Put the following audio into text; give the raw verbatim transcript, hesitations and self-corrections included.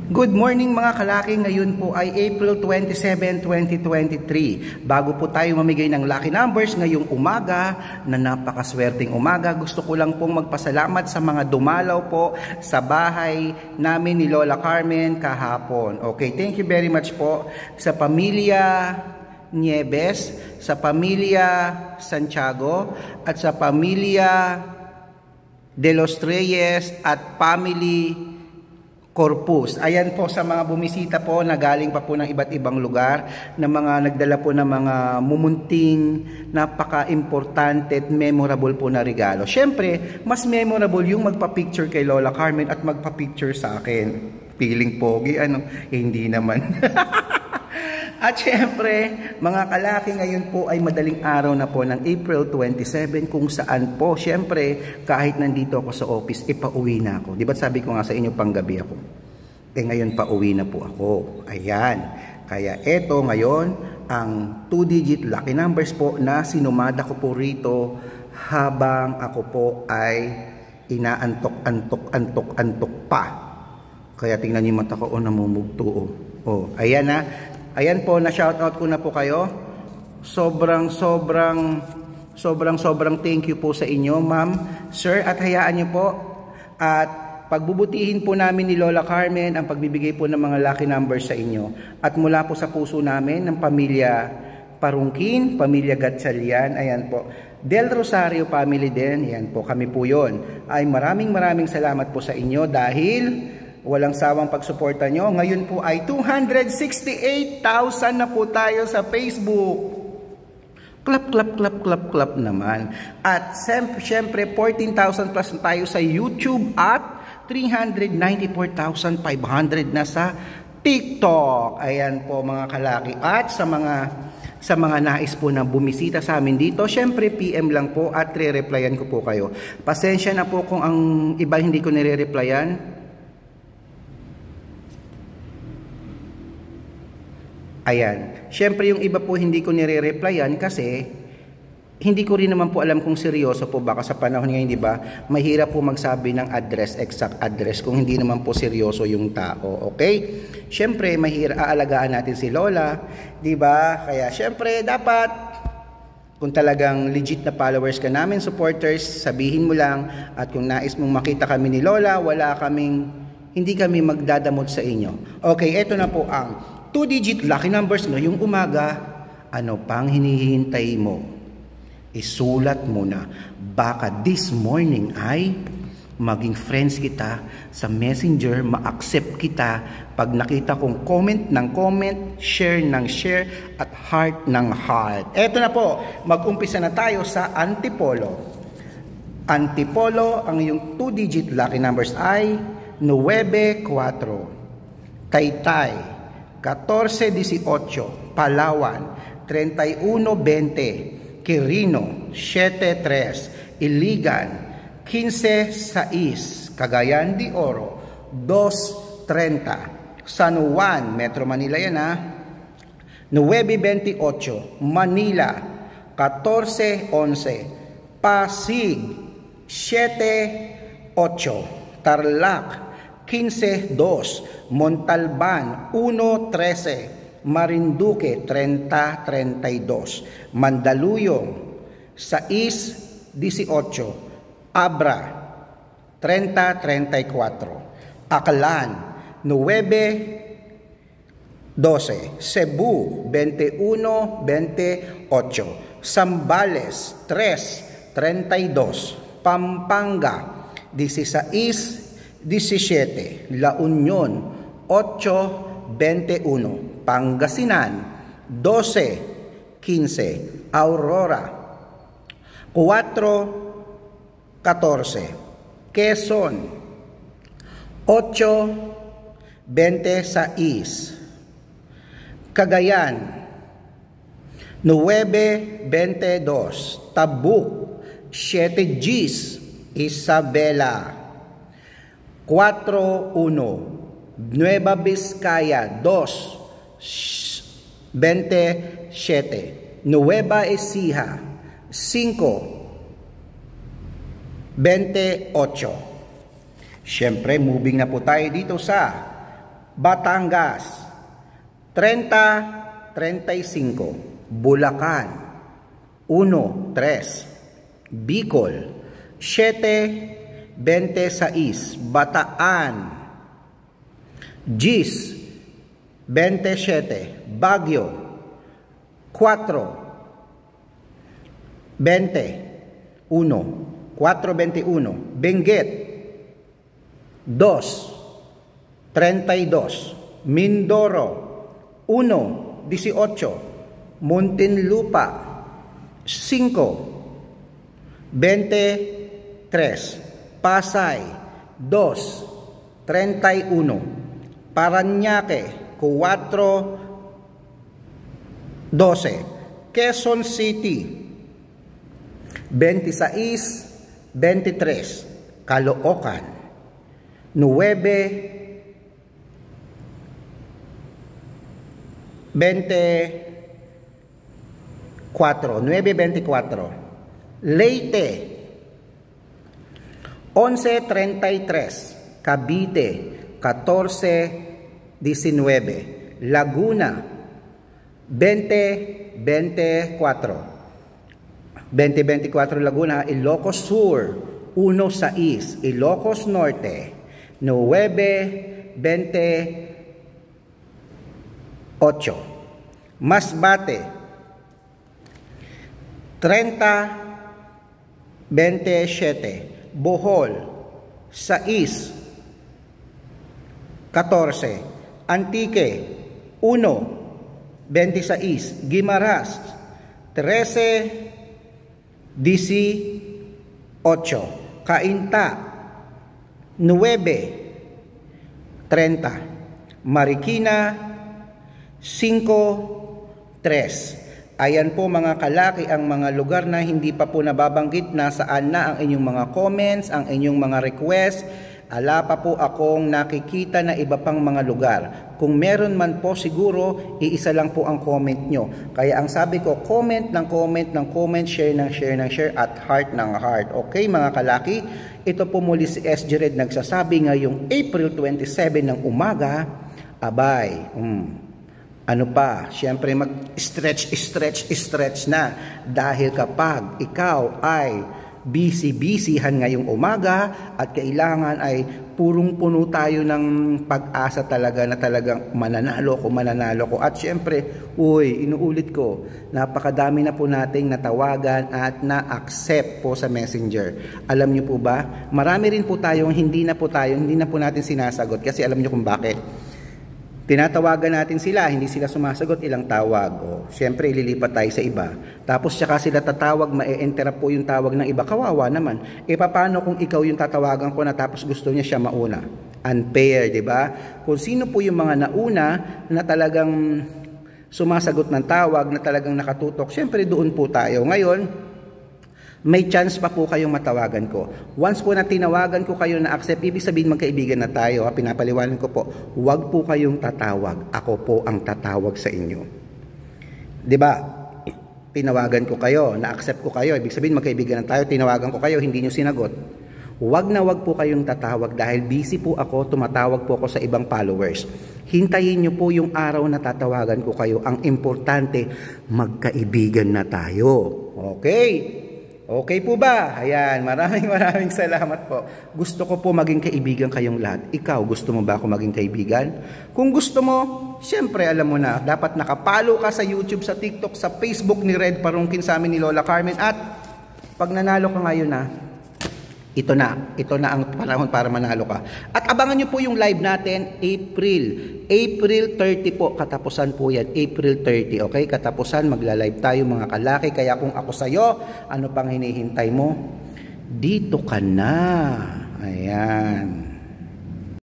Good morning mga kalaki, ngayon po ay April twenty-seven, twenty twenty-three. Bago po tayo mamigay ng lucky numbers ngayong umaga, na napakaswerteng umaga, gusto ko lang pong magpasalamat sa mga dumalaw po sa bahay namin ni Lola Carmen kahapon. Okay, thank you very much po sa pamilya Nieves, sa pamilya Santiago, at sa pamilya De Los Reyes at family Corpus. Ayan po sa mga bumisita po na galing pa po ng iba't ibang lugar, na mga nagdala po ng mga mumunting, napaka-importante at memorable po na regalo. Siyempre, mas memorable yung magpa-picture kay Lola Carmen at magpa-picture sa akin. Feeling pogi, ano? Eh, hindi naman. At syempre, mga kalaki, ngayon po ay madaling araw na po ng April twenty-seven, kung saan po, syempre, kahit nandito ako sa office, ipauwi na ako. Di ba sabi ko nga sa inyo, panggabi ako? Eh ngayon, pauwi na po ako. Ayan. Kaya eto ngayon, ang two digit lucky numbers po na sinumada ko po rito habang ako po ay inaantok-antok-antok-antok pa. Kaya tingnan niyo yung mata ko, oh, namumugto. Oh, oh ayan na. Ayan po, na-shoutout ko na po kayo. Sobrang, sobrang, sobrang, sobrang thank you po sa inyo, ma'am, sir, at hayaan niyo po. At pagbubutihin po namin ni Lola Carmen ang pagbibigay po ng mga lucky numbers sa inyo. At mula po sa puso namin ng pamilya Parungkin, pamilya Gatsalian, ayan po. Del Rosario family din, ayan po, kami po yon. Ay maraming maraming salamat po sa inyo dahil walang sawang pagsuporta nyo. Ngayon po ay two hundred sixty-eight thousand na po tayo sa Facebook. Clap, clap, clap, clap, clap naman. At syempre, fourteen thousand plus na tayo sa YouTube at three hundred ninety-four thousand five hundred na sa TikTok. Ayan po mga kalaki. At sa mga sa mga nais po na bumisita sa amin dito, syempre P M lang po at re-replyan ko po kayo. Pasensya na po kung ang iba hindi ko nire-replyan. Ayan. Siyempre yung iba po hindi ko nire-replyan kasi hindi ko rin naman po alam kung seryoso po. Baka sa panahon ngayon, di ba, mahirap po magsabi ng address, exact address, kung hindi naman po seryoso yung tao. Okay? Siyempre, mahirap, aalagaan natin si Lola, di ba? Kaya siyempre, dapat, kung talagang legit na followers ka namin, supporters, sabihin mo lang. At kung nais mong makita kami ni Lola, wala kaming, hindi kami magdadamot sa inyo. Okay, eto na po ang two digit lucky numbers ngayong umaga. Ano pang hinihintay mo? Isulat mo na. Baka this morning ay maging friends kita sa Messenger, ma-accept kita pag nakita kong comment ng comment, share ng share, at heart ng heart. Eto na po, mag-umpisa na tayo sa Antipolo. Antipolo, ang iyong two digit lucky numbers ay nine four. Taytay fourteen eighteen, Palawan thirty-one twenty, Quirino seven three, Iligan fifteen six, Cagayan de Oro two thirty, San Juan, Metro Manila yan ha, nine twenty-eight, Manila fourteen eleven, Pasig seven eight, Tarlac fifteen two, Montalban one thirteen, Marinduque thirty thirty-two, Mandaluyong six eighteen, Abra thirty thirty-four, Aklan nine twelve, Cebu twenty-one twenty-eight, Zambales three thirty-two, Pampanga sixteen seventeen, La Union eight twenty-one, Pangasinan twelve fifteen, Aurora four fourteen, Quezon eight twenty-six, Cagayan nine twenty-two, Tabuk seven Gs, Isabela four one, Nueva Vizcaya two twenty-seven, Nueva Ecija five twenty-eight. Siyempre, moving na po tayo dito sa Batangas, thirty, thirty-five. Bulacan, one, tres. Bicol, seven, twenty-six. Bataan, Gis, twenty-seven. Baguio, four, twenty, one, four, twenty-one. Benguet, two, thirty-two. Mindoro, one, eighteen. Muntinlupa, five, twenty-three. Pasay, two, thirty-one. Parañaque, four, twelve. Quezon City, twenty-six, twenty-three. Caloocan, nine, twenty-four. nine, twenty-four. Leyte, eleven, thirty-three. Cavite, fourteen, nineteen. Laguna, twenty, twenty-four. twenty, twenty-four Laguna. Ilocos Sur, one, six. Ilocos Norte, nine, twenty-eight. Masbate, thirty, twenty-seven. Bohol, six, fourteen. Antique, one, twenty-six. Guimaras, thirteen, eighteen. Cainta, nine, thirty. Marikina, five, three. Ayan po mga kalaki ang mga lugar na hindi pa po nababanggit na saan na ang inyong mga comments, ang inyong mga request. Ala pa po akong nakikita na iba pang mga lugar. Kung meron man po siguro, iisa lang po ang comment nyo. Kaya ang sabi ko, comment ng comment ng comment, share ng share ng share, at heart ng heart. Okay mga kalaki? Ito po muli si S G Red nagsasabi ngayong April twenty-seven ng umaga. Abay, um, ano pa, siyempre mag-stretch, stretch, stretch na. Dahil kapag ikaw ay busy-busyhan ngayong umaga at kailangan ay purong-puno tayo ng pag-asa talaga na talagang mananalo ko, mananalo ko. At siyempre, uy, inuulit ko, napakadami na po nating natawagan at na-accept po sa Messenger. Alam niyo po ba, marami rin po tayong hindi na po tayo, hindi na po natin sinasagot kasi alam niyo kung bakit. Tinatawagan natin sila, hindi sila sumasagot, ilang tawag. O, siyempre, ililipat tayo sa iba. Tapos, tsaka sila tatawag, ma-e-interrupt po yung tawag ng iba. Kawawa naman. E, paano kung ikaw yung tatawagan ko na tapos gusto niya siya mauna? Unfair, di ba? Kung sino po yung mga nauna na talagang sumasagot ng tawag, na talagang nakatutok, siyempre, doon po tayo. Ngayon, may chance pa po kayong matawagan ko. Once po na tinawagan ko kayo na accept, ibig sabihin magkaibigan na tayo. Ha? Pinapaliwanag ko po, huwag po kayong tatawag. Ako po ang tatawag sa inyo. Diba? Tinawagan ko kayo, na-accept ko kayo. Ibig sabihin magkaibigan na tayo, tinawagan ko kayo, hindi nyo sinagot. Huwag na huwag po kayong tatawag dahil busy po ako, tumatawag po ako sa ibang followers. Hintayin nyo po yung araw na tatawagan ko kayo. Ang importante, magkaibigan na tayo. Okay? Okay po ba? Ayan, maraming maraming salamat po. Gusto ko po maging kaibigan kayong lahat. Ikaw, gusto mo ba ako maging kaibigan? Kung gusto mo, siyempre alam mo na, dapat nakapalo ka sa YouTube, sa TikTok, sa Facebook ni Red Parungkin, sa amin ni Lola Carmen. At pag nanalo ka ngayon na, ito na, ito na ang panahon para manalo ka. At abangan nyo po yung live natin, April. April thirty po, katapusan po yan. April thirty, okay? Katapusan, magla-live tayo mga kalaki. Kaya kung ako sa'yo, ano pang hinihintay mo? Dito ka na. Ayan.